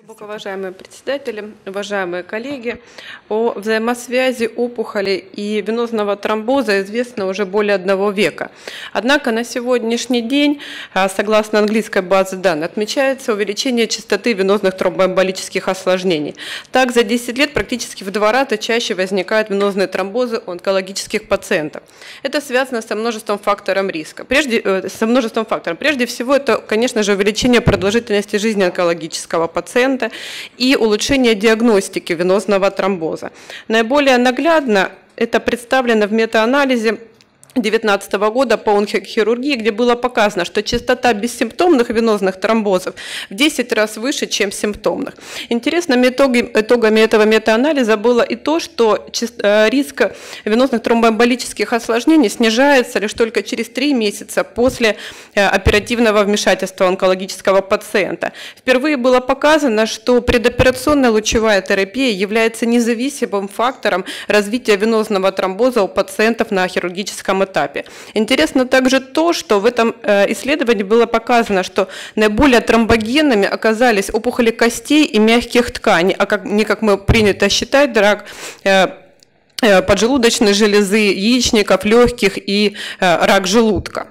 Уважаемые председатели, уважаемые коллеги, о взаимосвязи опухоли и венозного тромбоза известно уже более 1 века. Однако на сегодняшний день, согласно английской базе данных, отмечается увеличение частоты венозных тромбоэмболических осложнений. Так, за 10 лет практически в 2 раза чаще возникают венозные тромбозы у онкологических пациентов. Это связано со множеством факторов риска. Прежде всего, это, конечно же, увеличение продолжительности жизни онкологического пациента и улучшение диагностики венозного тромбоза. Наиболее наглядно это представлено в метаанализе 2019 года по онкохирургии, где было показано, что частота бессимптомных венозных тромбозов в 10 раз выше, чем симптомных. Интересными итогами этого метаанализа было и то, что риск венозных тромбоэмболических осложнений снижается лишь только через 3 месяца после оперативного вмешательства онкологического пациента. Впервые было показано, что предоперационная лучевая терапия является независимым фактором развития венозного тромбоза у пациентов на хирургическом этапе. Интересно также то, что в этом исследовании было показано, что наиболее тромбогенными оказались опухоли костей и мягких тканей, а не как мы принято считать, рак поджелудочной железы, яичников, легких и рак желудка.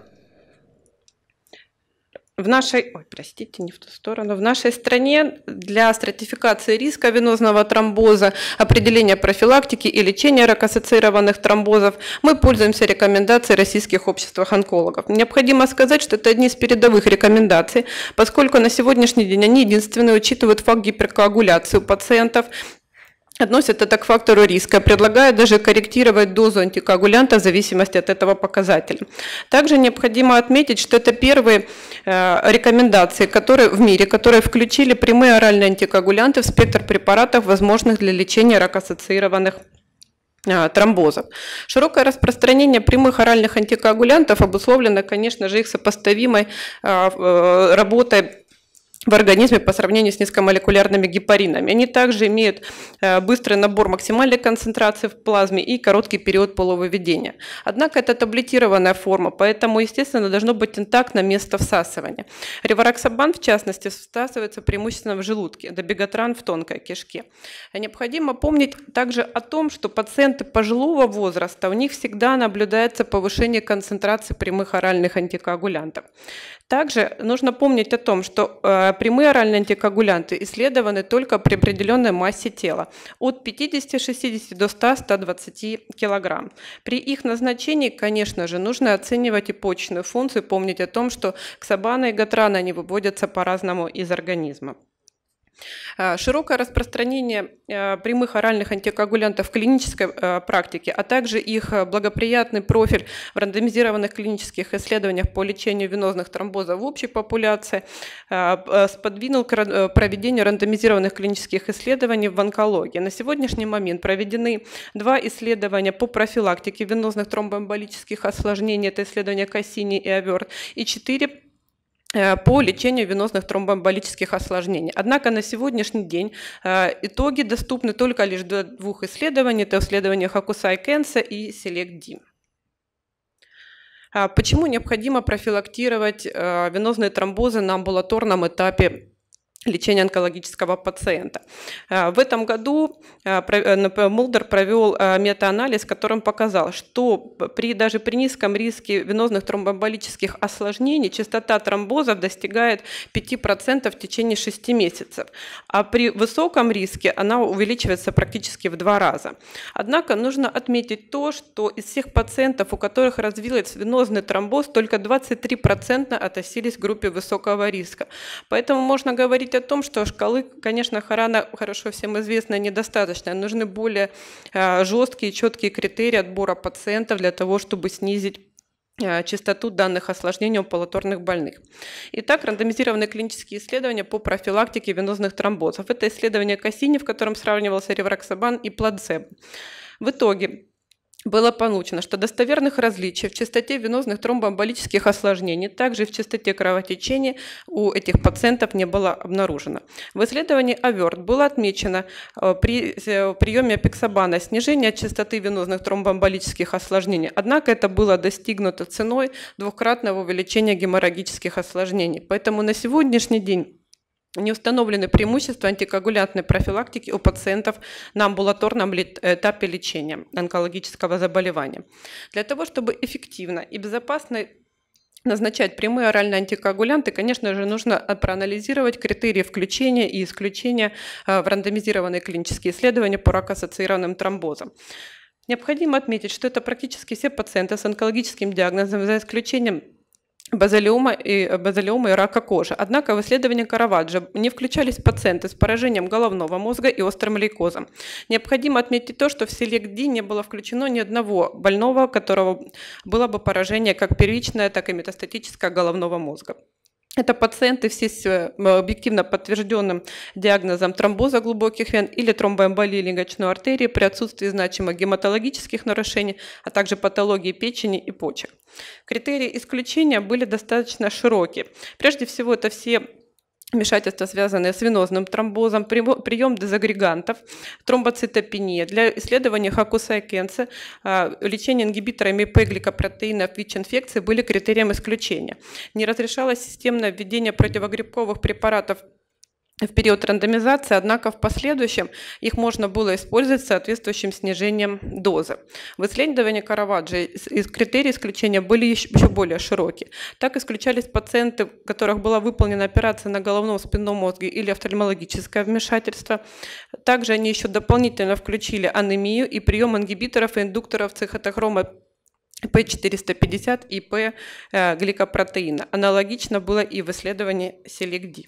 В нашей стране для стратификации риска венозного тромбоза, определения профилактики и лечения рак-ассоциированных тромбозов мы пользуемся рекомендацией российских обществ онкологов. Необходимо сказать, что это одни из передовых рекомендаций, поскольку на сегодняшний день они единственные учитывают факт гиперкоагуляции у пациентов, относят это к фактору риска, предлагают даже корректировать дозу антикоагулянта в зависимости от этого показателя. Также необходимо отметить, что это первые рекомендации в мире, которые включили прямые оральные антикоагулянты в спектр препаратов, возможных для лечения рак-ассоциированных тромбозов. Широкое распространение прямых оральных антикоагулянтов обусловлено, конечно же, их сопоставимой работой в организме по сравнению с низкомолекулярными гепаринами. Они также имеют быстрый набор максимальной концентрации в плазме и короткий период полувыведения. Однако это таблетированная форма, поэтому, естественно, должно быть интактно место всасывания. Ревараксабан, в частности, всасывается преимущественно в желудке, добегатран в тонкой кишке. Необходимо помнить также о том, что пациенты пожилого возраста, у них всегда наблюдается повышение концентрации прямых оральных антикоагулянтов. Также нужно помнить о том, что прямые оральные антикоагулянты исследованы только при определенной массе тела от 50-60 до 100-120 кг. При их назначении, конечно же, нужно оценивать и почечную функцию, помнить о том, что ксабаны и гатраны они выводятся по-разному из организма. Широкое распространение прямых оральных антикоагулянтов в клинической практике, а также их благоприятный профиль в рандомизированных клинических исследованиях по лечению венозных тромбозов в общей популяции сподвинул к проведению рандомизированных клинических исследований в онкологии. На сегодняшний момент проведены 2 исследования по профилактике венозных тромбоэмболических осложнений, это исследования Кассини и Аверт, и 4 по лечению венозных тромбоэмболических осложнений. Однако на сегодняшний день итоги доступны только лишь до 2 исследований. Это исследования Hokusai-Kensa и Select-D. Почему необходимо профилактировать венозные тромбозы на амбулаторном этапе лечения онкологического пациента? В этом году Mulder провел метаанализ, в котором показал, что даже при низком риске венозных тромбоэмболических осложнений частота тромбозов достигает 5% в течение 6 месяцев, а при высоком риске она увеличивается практически в 2 раза. Однако нужно отметить то, что из всех пациентов, у которых развился венозный тромбоз, только 23% относились к группе высокого риска. Поэтому можно говорить о том, что шкалы, конечно, хорошо всем известно, недостаточно. Нужны более жесткие, четкие критерии отбора пациентов для того, чтобы снизить частоту данных осложнений у амбулаторных больных. Итак, рандомизированные клинические исследования по профилактике венозных тромбозов. Это исследование Кассини, в котором сравнивался ревараксабан и плацебо. В итоге было получено, что достоверных различий в частоте венозных тромбоэмболических осложнений, также и в частоте кровотечения у этих пациентов не было обнаружено. В исследовании Аверт было отмечено при приеме апексабана снижение частоты венозных тромбоэмболических осложнений, однако это было достигнуто ценой 2-кратного увеличения геморрагических осложнений. Поэтому на сегодняшний день Не установлены преимущества антикоагулянтной профилактики у пациентов на амбулаторном этапе лечения онкологического заболевания. Для того, чтобы эффективно и безопасно назначать прямые оральные антикоагулянты, конечно же, нужно проанализировать критерии включения и исключения в рандомизированные клинические исследования по ракоассоциированным тромбозам. Необходимо отметить, что это практически все пациенты с онкологическим диагнозом, за исключением базалиома и рака кожи. Однако в исследовании Караваджо не включались пациенты с поражением головного мозга и острым лейкозом. Необходимо отметить то, что в SELECT-D не было включено ни одного больного, у которого было бы поражение как первичное, так и метастатическое головного мозга. Это пациенты все с объективно подтвержденным диагнозом тромбоза глубоких вен или тромбоэмболии легочной артерии при отсутствии значимых гематологических нарушений, а также патологии печени и почек. Критерии исключения были достаточно широкие. Прежде всего, это все вмешательства, связанные с венозным тромбозом, прием дезагрегантов, тромбоцитопения. Для исследования Hokusai-Kensei лечение ингибиторами П-гликопротеинов ВИЧ-инфекции были критерием исключения. Не разрешалось системное введение противогрибковых препаратов в период рандомизации, однако в последующем их можно было использовать с соответствующим снижением дозы. В исследовании Караваджо критерии исключения были еще более широкие. Так исключались пациенты, у которых была выполнена операция на головном спинном мозге или офтальмологическое вмешательство. Также они еще дополнительно включили анемию и прием ингибиторов и индукторов цитохрома П450 и П-гликопротеина. Аналогично было и в исследовании SELECT-D.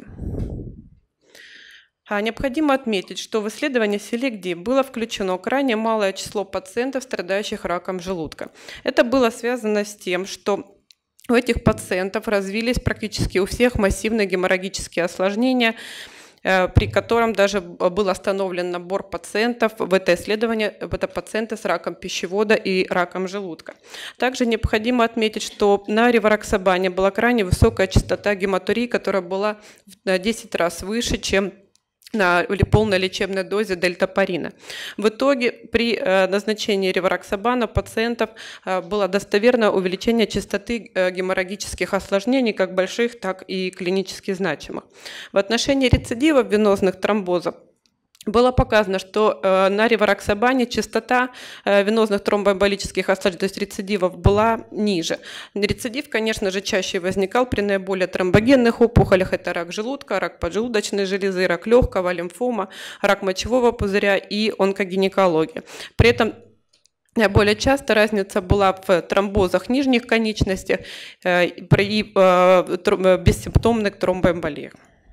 Необходимо отметить, что в исследовании SELECT-D было включено крайне малое число пациентов, страдающих раком желудка. Это было связано с тем, что у этих пациентов развились практически у всех массивные геморрагические осложнения, при котором даже был остановлен набор пациентов в это исследование, это пациенты с раком пищевода и раком желудка. Также необходимо отметить, что на ревароксабане была крайне высокая частота гематурии, которая была в 10 раз выше, чем на полной лечебной дозе дельтапарина. В итоге при назначении ревароксабана пациентов было достоверное увеличение частоты геморрагических осложнений, как больших, так и клинически значимых. В отношении рецидивов венозных тромбозов было показано, что на ревароксабане частота венозных тромбоэмболических осложнений, то есть рецидивов, была ниже. Рецидив, конечно же, чаще возникал при наиболее тромбогенных опухолях. Это рак желудка, рак поджелудочной железы, рак легкого, лимфома, рак мочевого пузыря и онкогинекология. При этом более часто разница была в тромбозах нижних конечностей при бессимптомных тромбоэмболиях.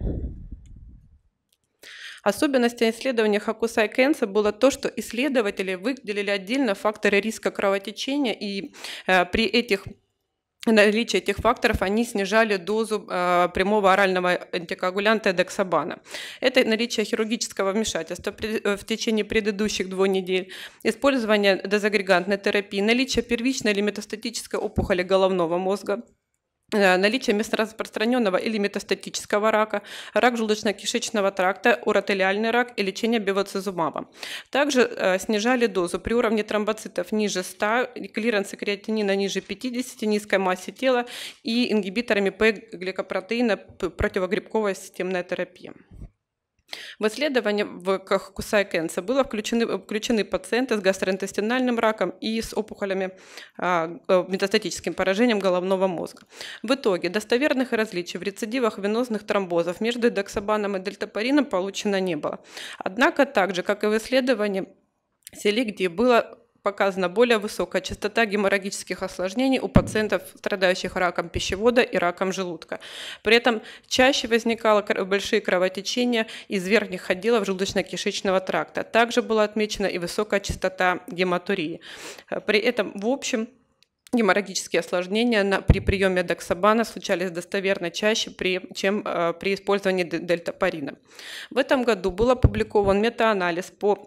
Особенностью исследования Hokusai-Kensei было то, что исследователи выделили отдельно факторы риска кровотечения, и при наличии этих факторов они снижали дозу прямого орального антикоагулянта эдоксабана. Это наличие хирургического вмешательства в течение предыдущих 2 недель, использование дезагрегантной терапии, наличие первичной или метастатической опухоли головного мозга, наличие местораспространенного или метастатического рака, рак желудочно-кишечного тракта, уротелиальный рак и лечение бевацизумабом. Также снижали дозу при уровне тромбоцитов ниже 100, клиренса креатинина ниже 50, низкой массе тела и ингибиторами П-гликопротеина противогрибковая системная терапия. В исследовании в Hokusai-Kensei были включены пациенты с гастроинтестинальным раком и с опухолями, метастатическим поражением головного мозга. В итоге достоверных различий в рецидивах венозных тромбозов между эдоксабаном и дельтапарином получено не было. Однако, так же, как и в исследовании SELECT-D, было показана более высокая частота геморрагических осложнений у пациентов, страдающих раком пищевода и раком желудка. При этом чаще возникало большие кровотечения из верхних отделов желудочно-кишечного тракта. Также была отмечена и высокая частота гематурии. При этом, в общем, геморрагические осложнения при приеме эдоксабана случались достоверно чаще, чем при использовании дельтапарина. В этом году был опубликован метаанализ по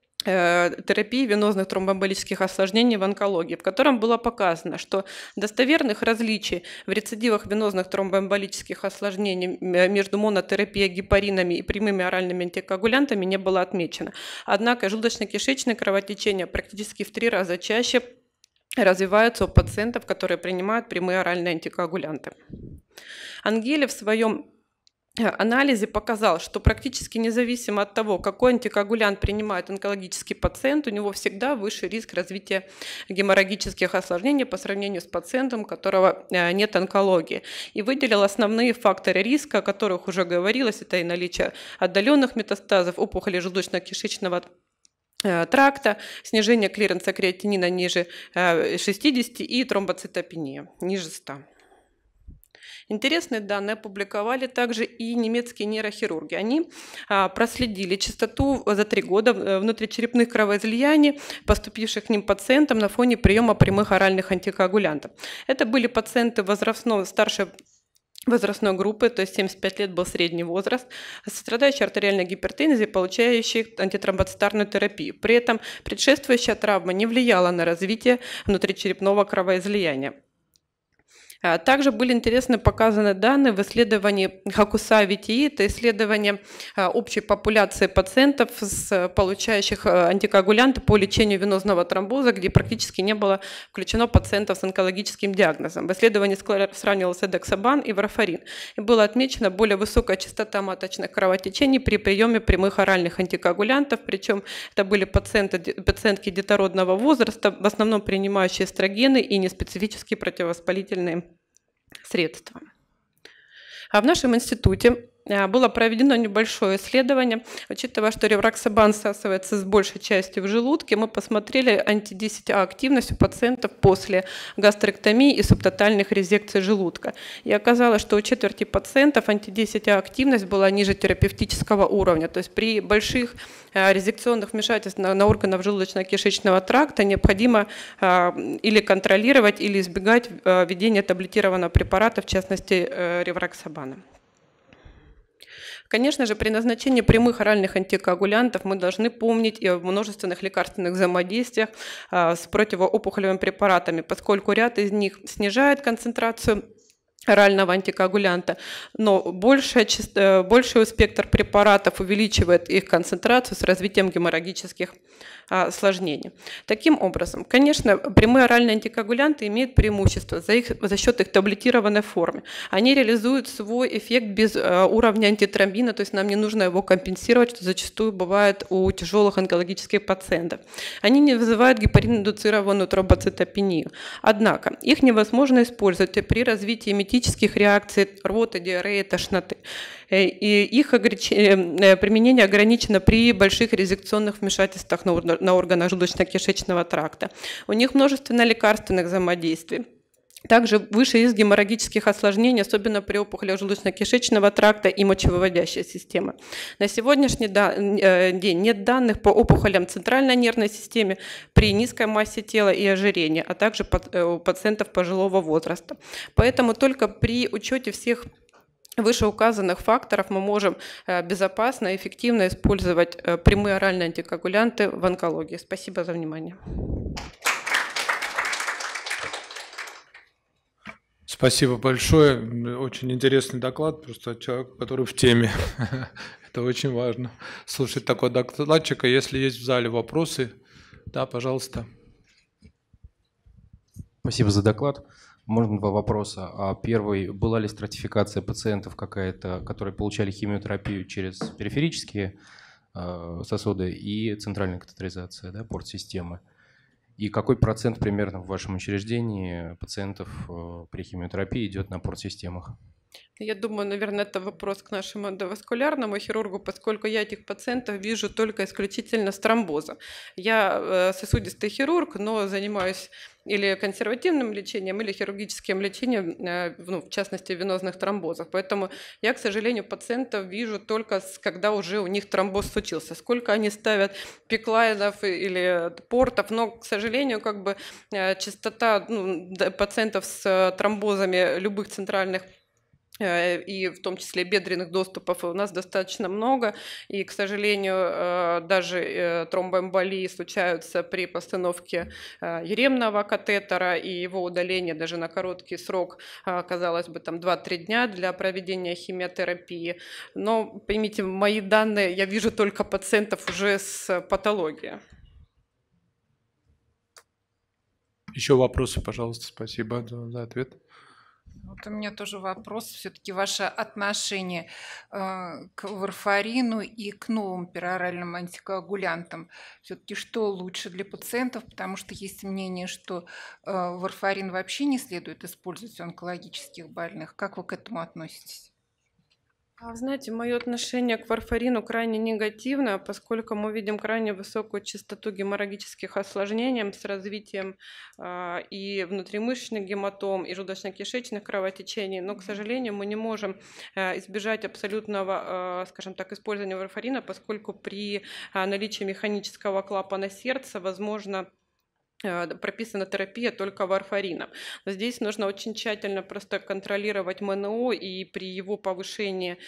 терапии венозных тромбоэмболических осложнений в онкологии, в котором было показано, что достоверных различий в рецидивах венозных тромбоэмболических осложнений между монотерапией гепаринами и прямыми оральными антикоагулянтами не было отмечено. Однако желудочно-кишечные кровотечения практически в 3 раза чаще развиваются у пациентов, которые принимают прямые оральные антикоагулянты. Ангели в своем анализе показал, что практически независимо от того, какой антикоагулянт принимает онкологический пациент, у него всегда выше риск развития геморрагических осложнений по сравнению с пациентом, у которого нет онкологии. И выделил основные факторы риска, о которых уже говорилось. Это и наличие отдаленных метастазов, опухоли желудочно-кишечного тракта, снижение клиренса креатинина ниже 60 и тромбоцитопения ниже 100. Интересные данные опубликовали также и немецкие нейрохирурги. Они проследили частоту за 3 года внутричерепных кровоизлияний, поступивших к ним пациентам на фоне приема прямых оральных антикоагулянтов. Это были пациенты старшей возрастной группы, то есть 75 лет был средний возраст, страдающие артериальной гипертензией, получающие антитромбоцитарную терапию. При этом предшествующая травма не влияла на развитие внутричерепного кровоизлияния. Также были интересно показаны данные в исследовании Хакуса-VTE, это исследование общей популяции пациентов, получающих антикоагулянты по лечению венозного тромбоза, где практически не было включено пациентов с онкологическим диагнозом. В исследовании сравнивался дексабан и варфарин. И было отмечено более высокая частота маточных кровотечений при приеме прямых оральных антикоагулянтов, причем это были пациентки детородного возраста, в основном принимающие эстрогены и неспецифические противовоспалительные средства. А в нашем институте было проведено небольшое исследование. Учитывая, что ревроксабан всасывается с большей частью в желудке, мы посмотрели анти-10А активность у пациентов после гастректомии и субтотальных резекций желудка. И оказалось, что у четверти пациентов анти-10А активность была ниже терапевтического уровня. То есть при больших резекционных вмешательствах на органах желудочно-кишечного тракта необходимо или контролировать, или избегать введения таблетированного препарата, в частности ревроксабана. Конечно же, при назначении прямых оральных антикоагулянтов мы должны помнить и о множественных лекарственных взаимодействиях с противоопухолевыми препаратами, поскольку ряд из них снижает концентрацию орального антикоагулянта, но больший спектр препаратов увеличивает их концентрацию с развитием геморрагических осложнений. Таким образом, конечно, прямые оральные антикоагулянты имеют преимущество за счет их таблетированной формы. Они реализуют свой эффект без уровня антитромбина, то есть нам не нужно его компенсировать, что зачастую бывает у тяжелых онкологических пациентов. Они не вызывают гепарин-индуцированную тромбоцитопению. Однако их невозможно использовать при развитии метических реакций, рвоты, диареи, тошноты. И их применение ограничено при больших резекционных вмешательствах на органах желудочно-кишечного тракта. У них множество лекарственных взаимодействий. Также выше риск геморрагических осложнений, особенно при опухолях желудочно-кишечного тракта и мочевыводящей системы. На сегодняшний день нет данных по опухолям центральной нервной системы при низкой массе тела и ожирении, а также у пациентов пожилого возраста. Поэтому только при учете всех вышеуказанных факторов мы можем безопасно и эффективно использовать прямые оральные антикоагулянты в онкологии. Спасибо за внимание. Спасибо большое. Очень интересный доклад, просто человек, который в теме. Это очень важно. Слушать такой докладчика. Если есть в зале вопросы, да, пожалуйста. Спасибо за доклад. Можно 2 вопроса. Первый, была ли стратификация пациентов какая-то, которые получали химиотерапию через периферические сосуды и центральная катетеризация, да, порт-системы? И какой процент примерно в вашем учреждении пациентов при химиотерапии идет на порт-системах? Я думаю, наверное, это вопрос к нашему эндоваскулярному хирургу, поскольку я этих пациентов вижу только исключительно с тромбоза. Я сосудистый хирург, но занимаюсь или консервативным лечением, или хирургическим лечением, в частности, венозных тромбозов. Поэтому я, к сожалению, пациентов вижу только, когда уже у них тромбоз случился. Сколько они ставят пиклайнов или портов, но, к сожалению, частота пациентов с тромбозами любых центральных и в том числе бедренных доступов у нас достаточно много, и, к сожалению, даже тромбоэмболии случаются при постановке еремного катетера и его удаления даже на короткий срок, казалось бы, 2-3 дня для проведения химиотерапии. Но, поймите, мои данные, я вижу только пациентов уже с патологией. Еще вопросы, пожалуйста. Спасибо за ответ. Вот у меня тоже вопрос. Все-таки ваше отношение к варфарину и к новым пероральным антикоагулянтам. Все-таки что лучше для пациентов? Потому что есть мнение, что варфарин вообще не следует использовать у онкологических больных. Как вы к этому относитесь? Вы знаете, мое отношение к варфарину крайне негативное, поскольку мы видим крайне высокую частоту геморрагических осложнений с развитием и внутримышечных гематом, и желудочно-кишечных кровотечений. Но, к сожалению, мы не можем избежать абсолютного, скажем так, использования варфарина, поскольку при наличии механического клапана сердца возможно прописана терапия только варфарином. Но здесь нужно очень тщательно просто контролировать МНО, и при его повышении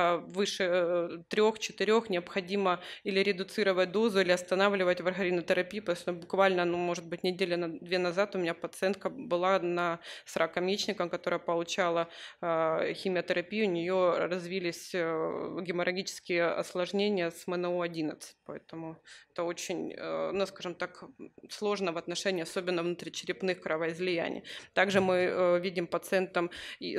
выше 3-4 необходимо или редуцировать дозу, или останавливать варфаринотерапию, потому что буквально, может быть, неделю 2 назад у меня пациентка была с раком яичника, которая получала химиотерапию, у нее развились геморрагические осложнения с МНО-11, поэтому это очень, скажем так, сложно в отношении особенно внутричерепных кровоизлияний. Также мы видим пациентов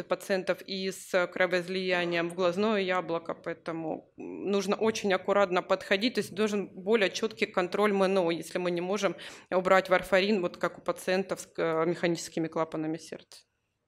и с кровоизлиянием в глазное яблоко, поэтому нужно очень аккуратно подходить, то есть должен более четкий контроль МНО, если мы не можем убрать варфарин, вот как у пациентов с механическими клапанами сердца.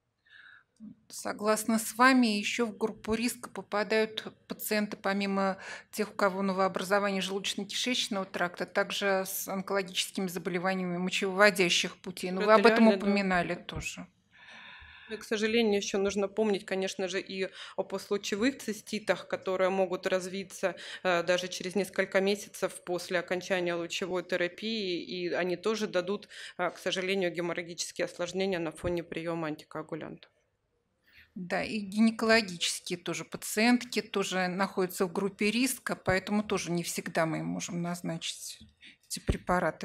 Согласна с вами, еще в группу риска попадают пациенты, помимо тех, у кого новообразование желудочно-кишечного тракта, также с онкологическими заболеваниями мочевыводящих путей. Но вы об этом упоминали тоже. И, к сожалению, еще нужно помнить, конечно же, и о послелучевых циститах, которые могут развиться даже через несколько месяцев после окончания лучевой терапии, и они тоже дадут, к сожалению, геморрагические осложнения на фоне приема антикоагулянтов. Да, и гинекологические тоже пациентки тоже находятся в группе риска, поэтому тоже не всегда мы им можем назначить эти препараты.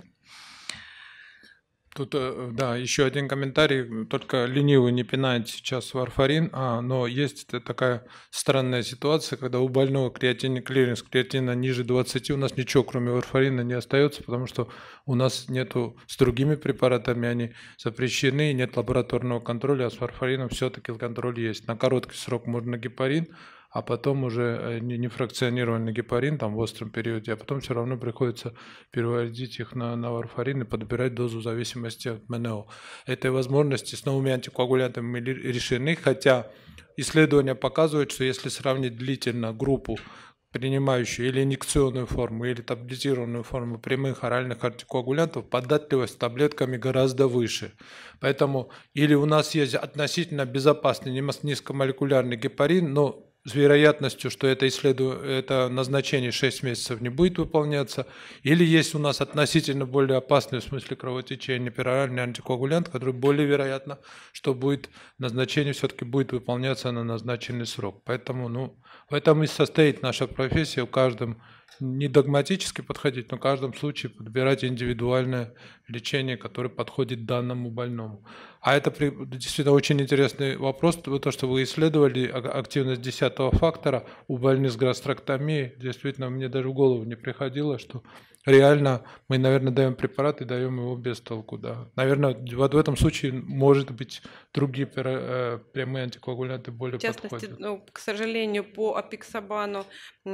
Тут, да, еще один комментарий. Только ленивый не пинает сейчас варфарин, но есть такая странная ситуация, когда у больного клироз креатина ниже 20, у нас ничего кроме варфарина не остается, потому что у нас нету с другими препаратами, они запрещены, нет лабораторного контроля, а с варфарином все-таки контроль есть. На короткий срок можно гепарин, а потом уже не фракционированный гепарин там в остром периоде, а потом все равно приходится переводить их на варфарин и подбирать дозу в зависимости от МНО. Этой возможности с новыми антикоагулянтами решены, хотя исследования показывают, что если сравнить длительно группу, принимающую или инъекционную форму, или таблетированную форму прямых оральных антикоагулянтов, податливость таблетками гораздо выше. Поэтому или у нас есть относительно безопасный низкомолекулярный гепарин, но с вероятностью, что это назначение 6 месяцев не будет выполняться, или есть у нас относительно более опасный в смысле кровотечения пероральный антикоагулянт, который более вероятно, что назначение все-таки будет выполняться на назначенный срок. Поэтому в этом и состоит наша профессия, в каждом не догматически подходить, но в каждом случае подбирать индивидуальное лечение, которое подходит данному больному. А это действительно очень интересный вопрос, то, что вы исследовали активность 10-го фактора у больных с гастроктомией. Действительно, мне даже в голову не приходило, что реально мы, наверное, даем препарат и даем его без толку. Да. Наверное, вот в этом случае, может быть, другие прямые антикоагулянты более подходят. В частности, к сожалению, по апиксабану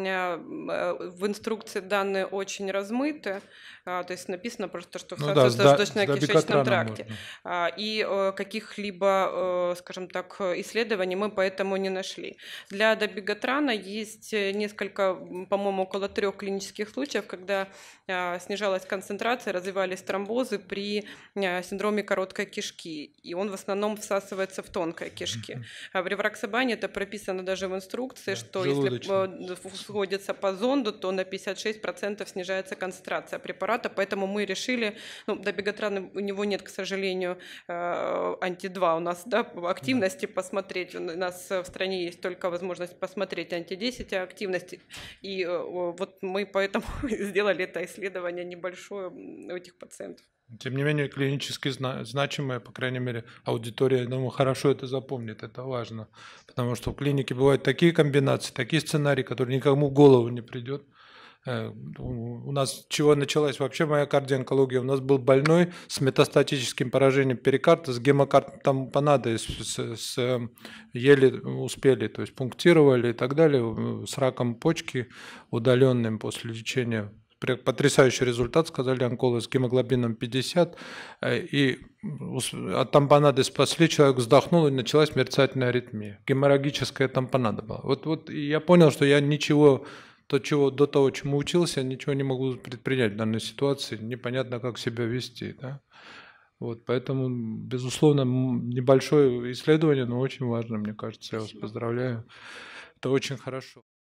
в инструкции данные очень размыты, то есть написано просто, что в желудочно-кишечном тракте. И каких-либо, скажем так, исследований мы поэтому не нашли. Для дабигатрана есть несколько, по-моему, около 3 клинических случаев, когда снижалась концентрация, развивались тромбозы при синдроме короткой кишки, и он в основном всасывается в тонкой кишке. А в ревроксабане это прописано даже в инструкции, что если сходится по зонду, то на 56% снижается концентрация препарата, поэтому мы решили, дабигатрана у него нет, к сожалению, анти-2 у нас, да, активности посмотреть, у нас в стране есть только возможность посмотреть анти-10 активности, и вот мы поэтому сделали это исследование небольшое у этих пациентов. Тем не менее, клинически значимая, по крайней мере, аудитория, я думаю, хорошо это запомнит, это важно. Потому что в клинике бывают такие комбинации, такие сценарии, которые никому в голову не придет. У нас чего началась вообще моя кардионкология? У нас был больной с метастатическим поражением перикарда, с гемокартампонадой, еле успели, то есть пунктировали и так далее, с раком почки удаленным после лечения. Потрясающий результат, сказали онкологи, с гемоглобином 50, и от тампонады спасли, человек вздохнул, и началась мерцательная аритмия. Геморрагическая тампонада была. Вот я понял, что я ничего, до того, чему учился, ничего не могу предпринять в данной ситуации, непонятно, как себя вести. Да? Вот, поэтому, безусловно, небольшое исследование, но очень важно, мне кажется. Я вас поздравляю. Это очень хорошо.